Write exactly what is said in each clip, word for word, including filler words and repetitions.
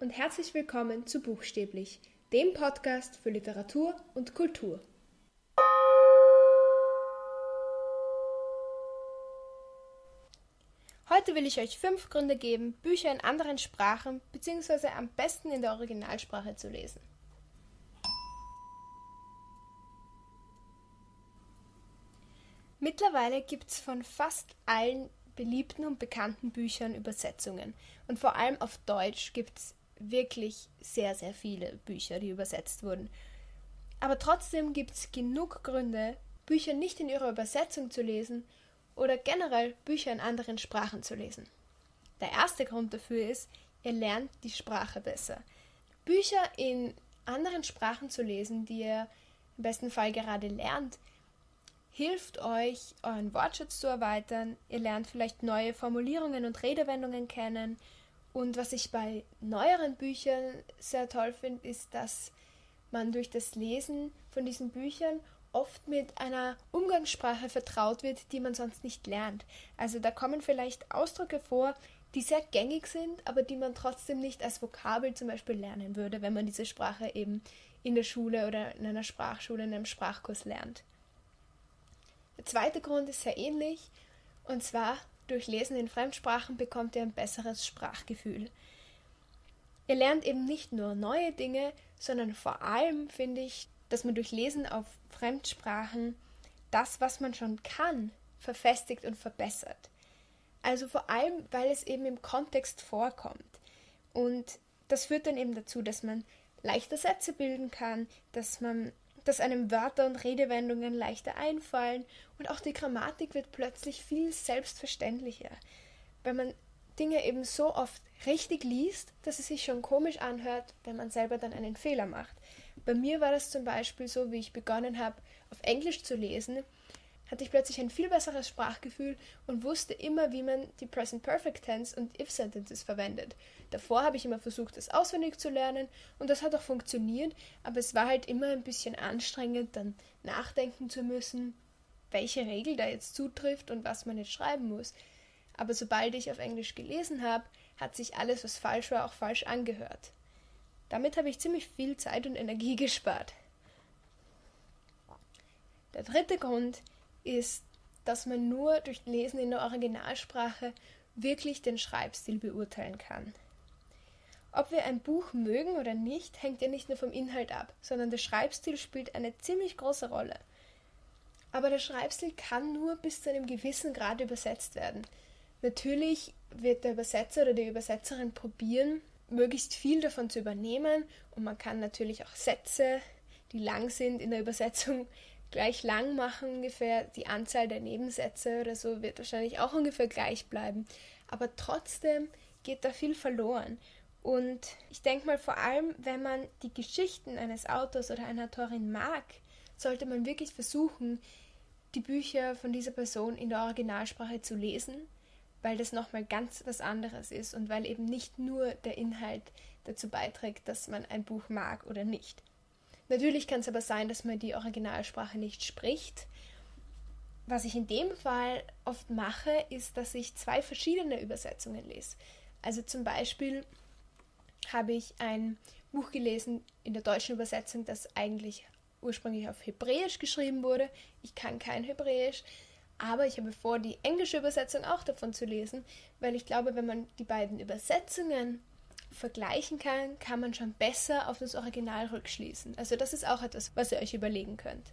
und herzlich willkommen zu Buchstäblich, dem Podcast für Literatur und Kultur. Heute will ich euch fünf Gründe geben, Bücher in anderen Sprachen bzw. am besten in der Originalsprache zu lesen. Mittlerweile gibt es von fast allen beliebten und bekannten Büchern Übersetzungen. Und vor allem auf Deutsch gibt es wirklich sehr, sehr viele Bücher, die übersetzt wurden. Aber trotzdem gibt es genug Gründe, Bücher nicht in ihrer Übersetzung zu lesen oder generell Bücher in anderen Sprachen zu lesen. Der erste Grund dafür ist, ihr lernt die Sprache besser. Bücher in anderen Sprachen zu lesen, die ihr im besten Fall gerade lernt, hilft euch, euren Wortschatz zu erweitern. Ihr lernt vielleicht neue Formulierungen und Redewendungen kennen. Und was ich bei neueren Büchern sehr toll finde, ist, dass man durch das Lesen von diesen Büchern oft mit einer Umgangssprache vertraut wird, die man sonst nicht lernt. Also da kommen vielleicht Ausdrücke vor, die sehr gängig sind, aber die man trotzdem nicht als Vokabel zum Beispiel lernen würde, wenn man diese Sprache eben in der Schule oder in einer Sprachschule, in einem Sprachkurs lernt. Der zweite Grund ist sehr ähnlich, und zwar durch Lesen in Fremdsprachen bekommt ihr ein besseres Sprachgefühl. Ihr lernt eben nicht nur neue Dinge, sondern vor allem finde ich, dass man durch Lesen auf Fremdsprachen das, was man schon kann, verfestigt und verbessert. Also vor allem, weil es eben im Kontext vorkommt. Und das führt dann eben dazu, dass man leichter Sätze bilden kann, dass man dass einem Wörter und Redewendungen leichter einfallen und auch die Grammatik wird plötzlich viel selbstverständlicher, weil man Dinge eben so oft richtig liest, dass es sich schon komisch anhört, wenn man selber dann einen Fehler macht. Bei mir war das zum Beispiel so, wie ich begonnen habe, auf Englisch zu lesen, hatte ich plötzlich ein viel besseres Sprachgefühl und wusste immer, wie man die Present Perfect Tense und If Sentences verwendet. Davor habe ich immer versucht, das auswendig zu lernen und das hat auch funktioniert, aber es war halt immer ein bisschen anstrengend, dann nachdenken zu müssen, welche Regel da jetzt zutrifft und was man jetzt schreiben muss. Aber sobald ich auf Englisch gelesen habe, hat sich alles, was falsch war, auch falsch angehört. Damit habe ich ziemlich viel Zeit und Energie gespart. Der dritte Grund ist, dass man nur durch Lesen in der Originalsprache wirklich den Schreibstil beurteilen kann. Ob wir ein Buch mögen oder nicht, hängt ja nicht nur vom Inhalt ab, sondern der Schreibstil spielt eine ziemlich große Rolle. Aber der Schreibstil kann nur bis zu einem gewissen Grad übersetzt werden. Natürlich wird der Übersetzer oder die Übersetzerin probieren, möglichst viel davon zu übernehmen und man kann natürlich auch Sätze, die lang sind, in der Übersetzung gleich lang machen ungefähr. Die Anzahl der Nebensätze oder so wird wahrscheinlich auch ungefähr gleich bleiben. Aber trotzdem geht da viel verloren. Und ich denke mal, vor allem, wenn man die Geschichten eines Autors oder einer Autorin mag, sollte man wirklich versuchen, die Bücher von dieser Person in der Originalsprache zu lesen, weil das nochmal ganz was anderes ist und weil eben nicht nur der Inhalt dazu beiträgt, dass man ein Buch mag oder nicht. Natürlich kann es aber sein, dass man die Originalsprache nicht spricht. Was ich in dem Fall oft mache, ist, dass ich zwei verschiedene Übersetzungen lese. Also zum Beispiel habe ich ein Buch gelesen in der deutschen Übersetzung, das eigentlich ursprünglich auf Hebräisch geschrieben wurde. Ich kann kein Hebräisch, aber ich habe vor, die englische Übersetzung auch davon zu lesen, weil ich glaube, wenn man die beiden Übersetzungen vergleichen kann, kann man schon besser auf das Original rückschließen. Also das ist auch etwas, was ihr euch überlegen könnt.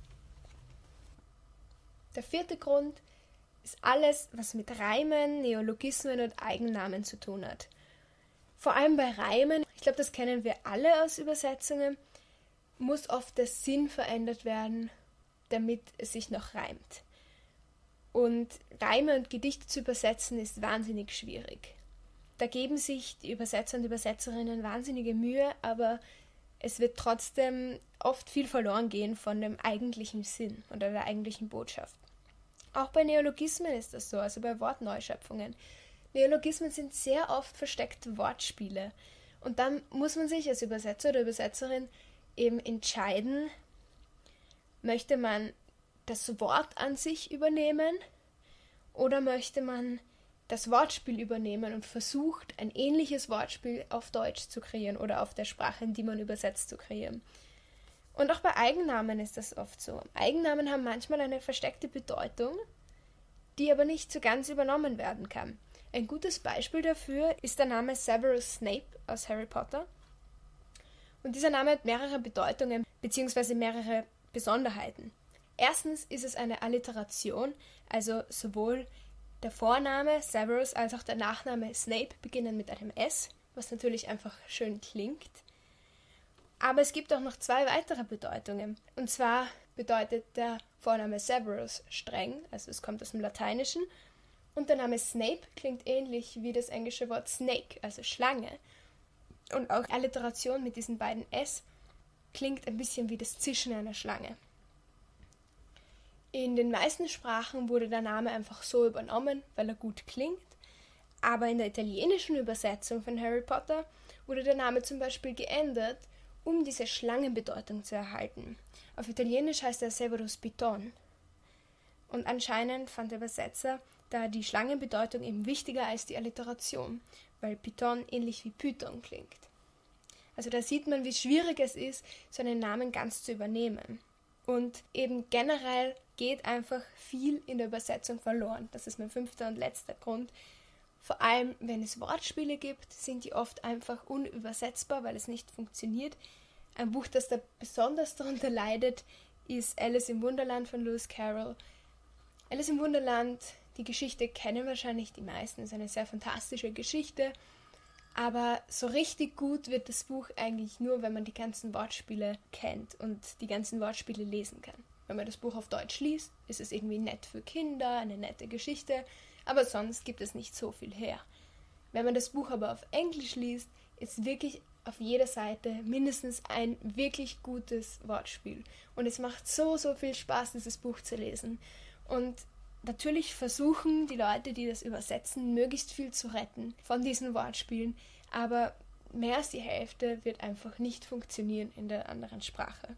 Der vierte Grund ist alles, was mit Reimen, Neologismen und Eigennamen zu tun hat. Vor allem bei Reimen, ich glaube, das kennen wir alle aus Übersetzungen, muss oft der Sinn verändert werden, damit es sich noch reimt. Und Reime und Gedichte zu übersetzen ist wahnsinnig schwierig. Da geben sich die Übersetzer und Übersetzerinnen wahnsinnige Mühe, aber es wird trotzdem oft viel verloren gehen von dem eigentlichen Sinn oder der eigentlichen Botschaft. Auch bei Neologismen ist das so, also bei Wortneuschöpfungen. Neologismen sind sehr oft versteckte Wortspiele und dann muss man sich als Übersetzer oder Übersetzerin eben entscheiden, möchte man das Wort an sich übernehmen oder möchte man das Wortspiel übernehmen und versucht, ein ähnliches Wortspiel auf Deutsch zu kreieren oder auf der Sprache, in die man übersetzt, zu kreieren. Und auch bei Eigennamen ist das oft so. Eigennamen haben manchmal eine versteckte Bedeutung, die aber nicht so ganz übernommen werden kann. Ein gutes Beispiel dafür ist der Name Severus Snape aus Harry Potter. Und dieser Name hat mehrere Bedeutungen bzw. mehrere Besonderheiten. Erstens ist es eine Alliteration, also sowohl der Vorname Severus als auch der Nachname Snape beginnen mit einem S, was natürlich einfach schön klingt. Aber es gibt auch noch zwei weitere Bedeutungen. Und zwar bedeutet der Vorname Severus streng, also es kommt aus dem Lateinischen. Und der Name Snape klingt ähnlich wie das englische Wort Snake, also Schlange. Und auch Alliteration mit diesen beiden S klingt ein bisschen wie das Zischen einer Schlange. In den meisten Sprachen wurde der Name einfach so übernommen, weil er gut klingt. Aber in der italienischen Übersetzung von Harry Potter wurde der Name zum Beispiel geändert, um diese Schlangenbedeutung zu erhalten. Auf Italienisch heißt er Severus Piton. Und anscheinend fand der Übersetzer da die Schlangenbedeutung eben wichtiger als die Alliteration, weil Piton ähnlich wie Python klingt. Also da sieht man, wie schwierig es ist, so einen Namen ganz zu übernehmen. Und eben generell geht einfach viel in der Übersetzung verloren. Das ist mein fünfter und letzter Grund. Vor allem, wenn es Wortspiele gibt, sind die oft einfach unübersetzbar, weil es nicht funktioniert. Ein Buch, das da besonders darunter leidet, ist Alice im Wunderland von Lewis Carroll. Alice im Wunderland, die Geschichte kennen wahrscheinlich die meisten, ist eine sehr fantastische Geschichte, aber so richtig gut wird das Buch eigentlich nur, wenn man die ganzen Wortspiele kennt und die ganzen Wortspiele lesen kann. Wenn man das Buch auf Deutsch liest, ist es irgendwie nett für Kinder, eine nette Geschichte, aber sonst gibt es nicht so viel her. Wenn man das Buch aber auf Englisch liest, ist wirklich auf jeder Seite mindestens ein wirklich gutes Wortspiel. Und es macht so, so viel Spaß, dieses Buch zu lesen. Und natürlich versuchen die Leute, die das übersetzen, möglichst viel zu retten von diesen Wortspielen, aber mehr als die Hälfte wird einfach nicht funktionieren in der anderen Sprache.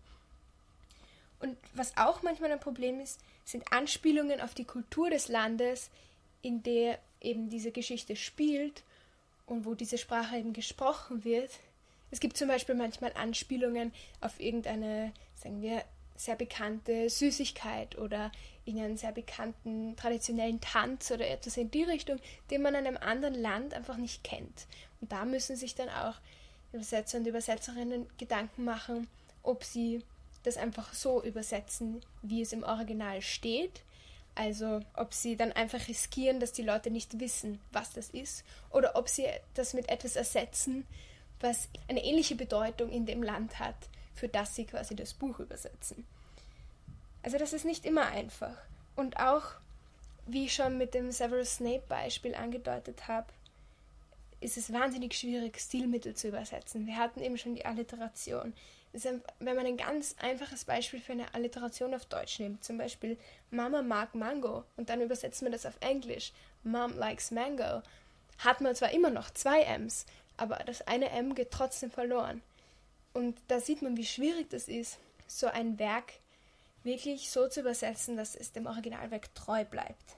Und was auch manchmal ein Problem ist, sind Anspielungen auf die Kultur des Landes, in der eben diese Geschichte spielt und wo diese Sprache eben gesprochen wird. Es gibt zum Beispiel manchmal Anspielungen auf irgendeine, sagen wir, sehr bekannte Süßigkeit oder irgendeinen sehr bekannten traditionellen Tanz oder etwas in die Richtung, den man in einem anderen Land einfach nicht kennt. Und da müssen sich dann auch Übersetzer und Übersetzerinnen Gedanken machen, ob sie das einfach so übersetzen, wie es im Original steht. Also ob sie dann einfach riskieren, dass die Leute nicht wissen, was das ist, oder ob sie das mit etwas ersetzen, was eine ähnliche Bedeutung in dem Land hat, für das sie quasi das Buch übersetzen. Also das ist nicht immer einfach. Und auch, wie ich schon mit dem Severus Snape Beispiel angedeutet habe, ist es wahnsinnig schwierig, Stilmittel zu übersetzen. Wir hatten eben schon die Alliteration. Wenn man ein ganz einfaches Beispiel für eine Alliteration auf Deutsch nimmt, zum Beispiel Mama mag Mango und dann übersetzt man das auf Englisch, Mom likes Mango, hat man zwar immer noch zwei M's, aber das eine M geht trotzdem verloren. Und da sieht man, wie schwierig das ist, so ein Werk wirklich so zu übersetzen, dass es dem Originalwerk treu bleibt.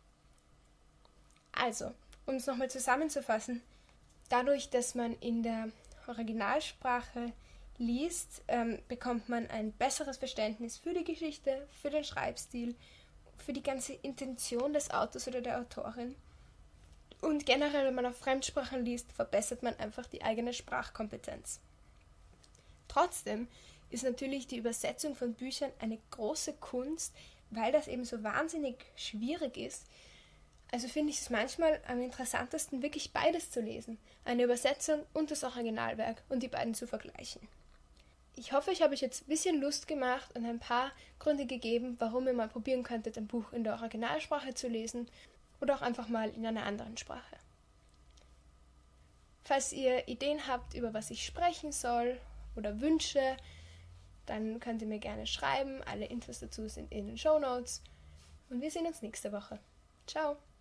Also, um es nochmal zusammenzufassen, dadurch, dass man in der Originalsprache liest, ähm, bekommt man ein besseres Verständnis für die Geschichte, für den Schreibstil, für die ganze Intention des Autors oder der Autorin. Und generell, wenn man auf Fremdsprachen liest, verbessert man einfach die eigene Sprachkompetenz. Trotzdem ist natürlich die Übersetzung von Büchern eine große Kunst, weil das eben so wahnsinnig schwierig ist. Also finde ich es manchmal am interessantesten, wirklich beides zu lesen. Eine Übersetzung und das Originalwerk und die beiden zu vergleichen. Ich hoffe, ich habe euch jetzt ein bisschen Lust gemacht und ein paar Gründe gegeben, warum ihr mal probieren könntet, ein Buch in der Originalsprache zu lesen oder auch einfach mal in einer anderen Sprache. Falls ihr Ideen habt, über was ich sprechen soll oder Wünsche, dann könnt ihr mir gerne schreiben. Alle Infos dazu sind in den Shownotes. Und wir sehen uns nächste Woche. Ciao!